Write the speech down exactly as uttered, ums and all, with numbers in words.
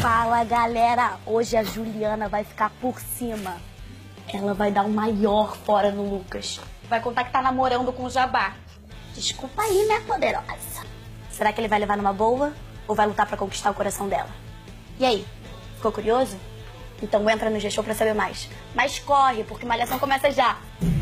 Fala, galera! Hoje a Juliana vai ficar por cima. Ela vai dar o maior fora no Lucas. Vai contar que tá namorando com o Jabá. Desculpa aí, né, poderosa? Será que ele vai levar numa boa ou vai lutar pra conquistar o coração dela? E aí, ficou curioso? Então entra no G-Show pra saber mais. Mas corre, porque Malhação começa já!